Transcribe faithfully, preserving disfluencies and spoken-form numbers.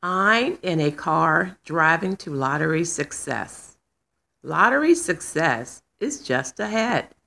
I'm in a car driving to lottery success. Lottery success is just ahead.